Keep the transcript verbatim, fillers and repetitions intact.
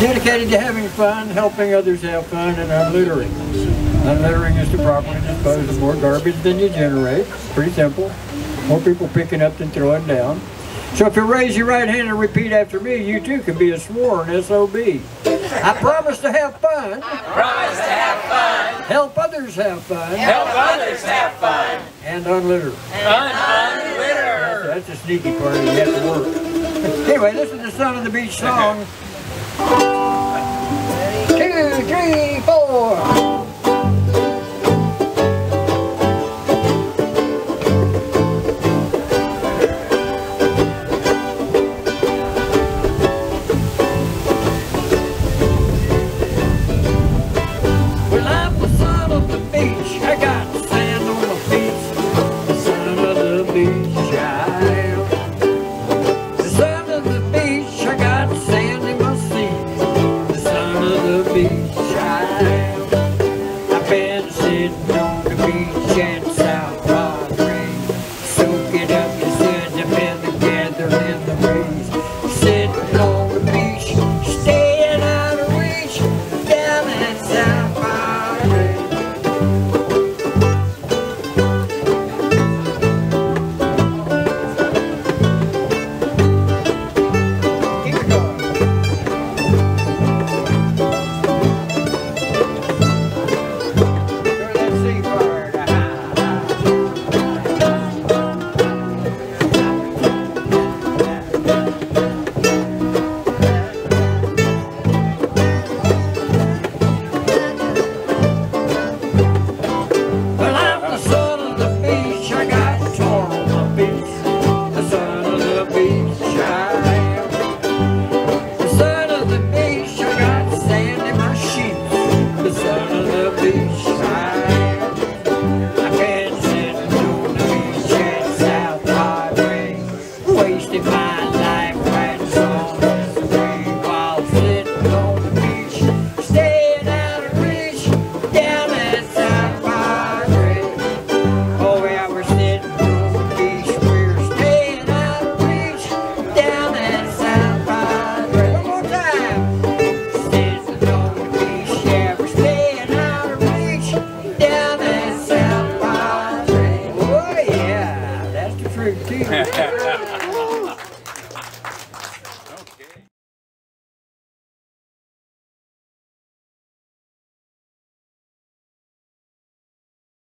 Dedicated to having fun, helping others have fun, and unlittering. Unlittering is to properly dispose of more garbage than you generate. Pretty simple. More people picking up than throwing down. So if you raise your right hand and repeat after me, you too can be a sworn S O B. I promise to have fun. I promise to have fun. Help others have fun. Help others have fun. And unlitter. And unlitter. That's, that's the sneaky part. You have to work. Anyway, this is the Son of the Beach song.